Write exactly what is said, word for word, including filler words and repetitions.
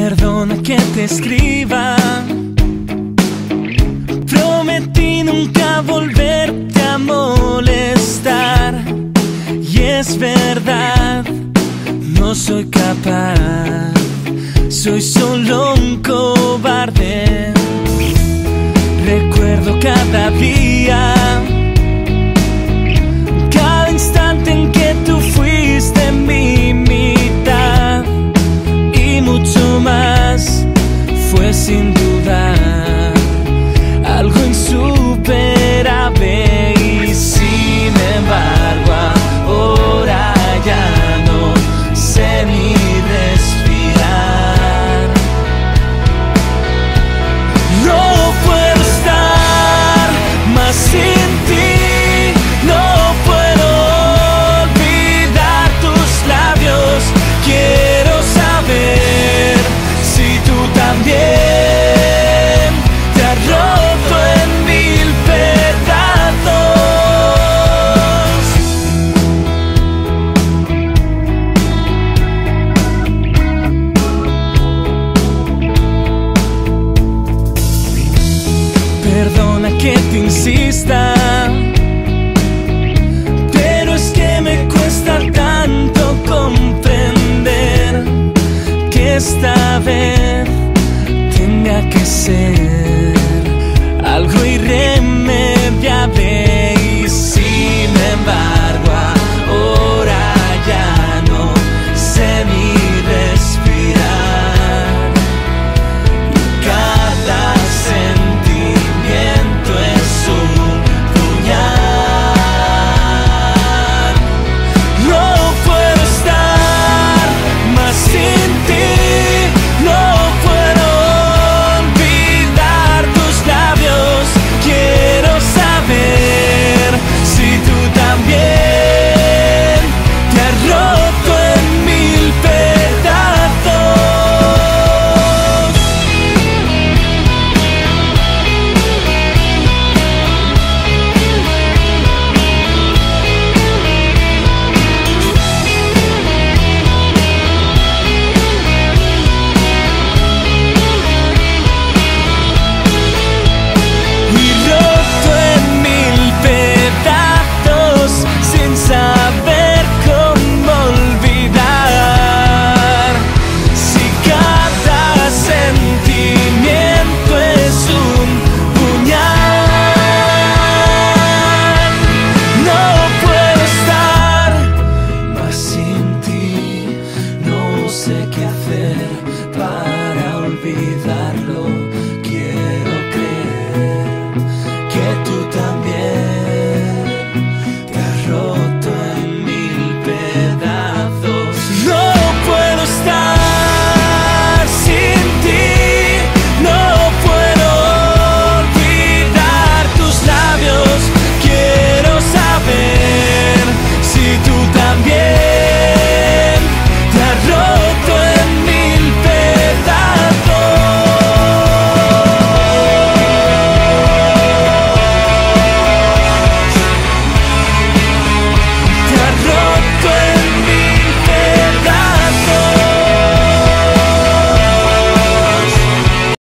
Perdona que te escriba, prometí nunca volverte a molestar. Y es verdad, no soy capaz, soy solo un cobarde. Recuerdo cada día, cada instante en que tú fuiste mi mitad. Y mucho más fue sin duda algo insuperable. Y sin embargo ahora ya no sé ni respirar. No puedo estar más sin ti, no puedo olvidar tus labios. Quiero saber si tú también te has roto en mil pedazos. Perdona que te insista, pero es que me cuesta tanto comprender que esta vez tenga que ser algo irremediable. Y sin embargo ahora ya no sé ni respirar. Cada sentimiento es un puñal. No puedo estar más sin ti, no puedo olvidar tus labios. Quiero saber si tú también te has roto en mil pedazos. Y roto en mil pedazos sin saber cómo olvidar. Si cada sentimiento es un puñal. No puedo estar más sin ti, no sé qué hacer para olvidarlo. Quiero creer que tú también te has roto en mil pedazos.